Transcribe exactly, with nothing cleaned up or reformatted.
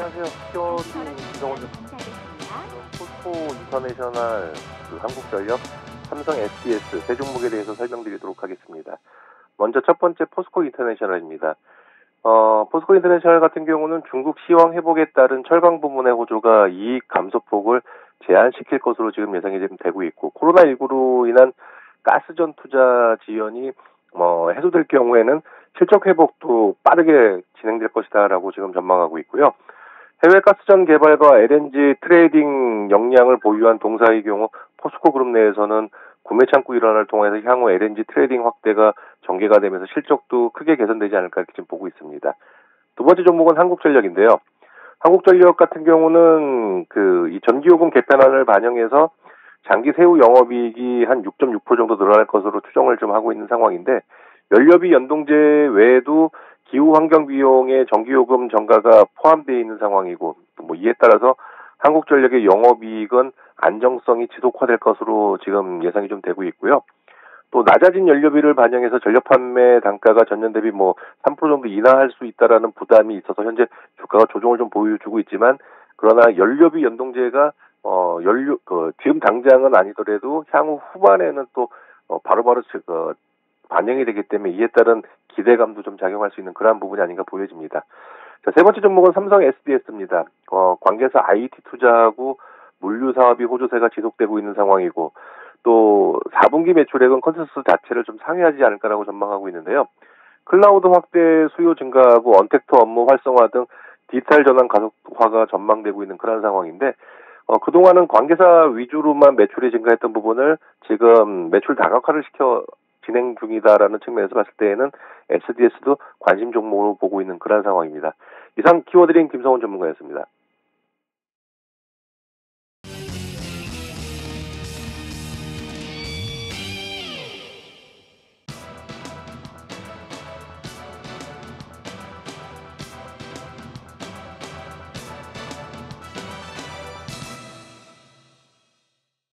안녕하세요. 스튜어디 김성원입니다. 포스코 인터내셔널, 그 한국전력, 삼성 에스디에스 세 종목에 대해서 설명드리도록 하겠습니다. 먼저 첫 번째 포스코 인터내셔널입니다. 어, 포스코 인터내셔널 같은 경우는 중국 시황 회복에 따른 철강 부문의 호조가 이익 감소폭을 제한시킬 것으로 지금 예상이 지금 되고 있고, 코로나십구로 인한 가스전 투자 지연이 뭐 해소될 경우에는 실적 회복도 빠르게 진행될 것이다라고 지금 전망하고 있고요. 해외 가스전 개발과 엘엔지 트레이딩 역량을 보유한 동사의 경우 포스코 그룹 내에서는 구매 창구 일환을 통해서 향후 엘엔지 트레이딩 확대가 전개가 되면서 실적도 크게 개선되지 않을까 이렇게 지금 보고 있습니다. 두 번째 종목은 한국전력인데요. 한국전력 같은 경우는 그 이 전기요금 개편안을 반영해서 장기 세후 영업이익이 한 육 점 육 퍼센트 정도 늘어날 것으로 추정을 좀 하고 있는 상황인데, 연료비 연동제 외에도 기후 환경 비용의 전기요금 전가가 포함되어 있는 상황이고, 뭐 이에 따라서 한국전력의 영업이익은 안정성이 지속화될 것으로 지금 예상이 좀 되고 있고요. 또 낮아진 연료비를 반영해서 전력 판매 단가가 전년 대비 뭐 삼 퍼센트 정도 인하할 수 있다라는 부담이 있어서 현재 주가가 조정을 좀 보여주고 있지만, 그러나 연료비 연동제가 어 연료 그 지금 당장은 아니더라도 향후 후반에는 또 어, 바로바로 그 반영이 되기 때문에 이에 따른 기대감도 좀 작용할 수 있는 그러한 부분이 아닌가 보여집니다. 자, 세 번째 종목은 삼성 에스디에스입니다. 어, 관계사 아이티 투자하고 물류 사업이 호조세가 지속되고 있는 상황이고, 또 사 분기 매출액은 컨센서스 자체를 좀 상회하지 않을까라고 전망하고 있는데요. 클라우드 확대 수요 증가하고 언택트 업무 활성화 등 디지털 전환 가속화가 전망되고 있는 그런 상황인데, 어, 그동안은 관계사 위주로만 매출이 증가했던 부분을 지금 매출 다각화를 시켜 진행 중이다라는 측면에서 봤을 때에는 에스디에스도 관심 종목으로 보고 있는 그런 상황입니다. 이상 키워드링 김성훈 전문가였습니다.